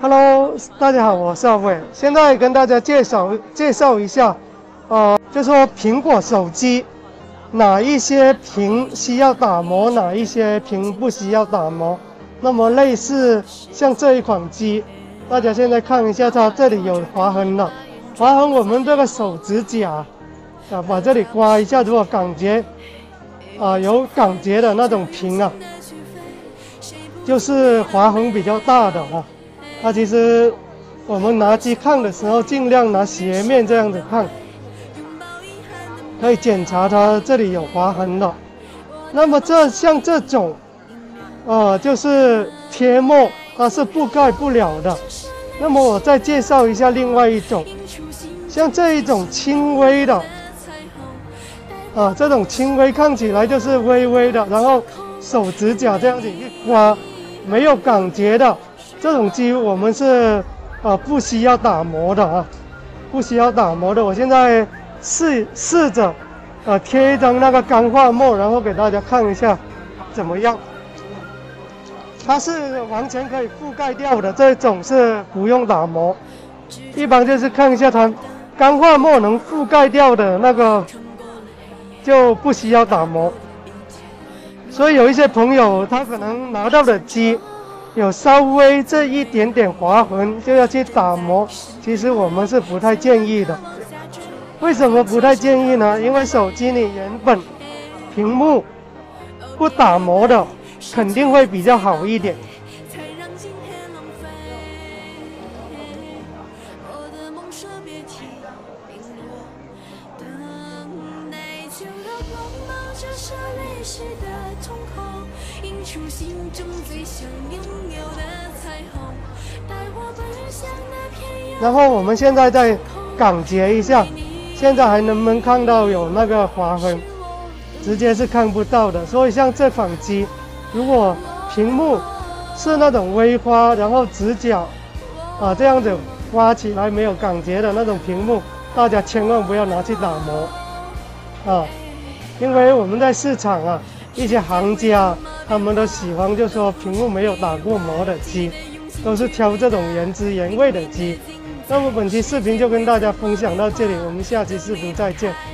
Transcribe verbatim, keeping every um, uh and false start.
Hello， 大家好，我是阿伟，现在跟大家介绍介绍一下，呃，就说苹果手机哪一些屏需要打磨，哪一些屏不需要打磨。那么类似像这一款机，大家现在看一下，它这里有划痕了，划痕我们这个手指甲啊，把这里刮一下，如果感觉啊有感觉的那种屏啊，就是划痕比较大的啊。它其实我们拿机看的时候，尽量拿斜面这样子看，可以检查它这里有划痕的。那么这像这种，呃，就是贴膜，它是覆盖不了的。那么我再介绍一下另外一种，像这一种轻微的，啊，这种轻微看起来就是微微的，然后手指甲这样子一刮，没有感觉的。这种机我们是呃不需要打磨的啊，不需要打磨的。我现在试试着呃贴一张那个钢化膜，然后给大家看一下怎么样。它是完全可以覆盖掉的，这种是不用打磨。一般就是看一下它钢化膜能覆盖掉的那个就不需要打磨。所以有一些朋友他可能拿到的机有稍微这一点点划痕就要去打磨，其实我们是不太建议的。为什么不太建议呢？因为手机你原本屏幕不打磨的肯定会比较好一点。然后我们现在再感觉一下，现在还能不能看到有那个划痕？直接是看不到的。所以像这款机，如果屏幕是那种微花，然后指甲啊这样子刮起来没有感觉的那种屏幕，大家千万不要拿去打磨啊，因为我们在市场啊，一些行家他们都喜欢就说屏幕没有打过磨的机，都是挑这种原汁原味的机。那么本期视频就跟大家分享到这里，我们下期视频再见。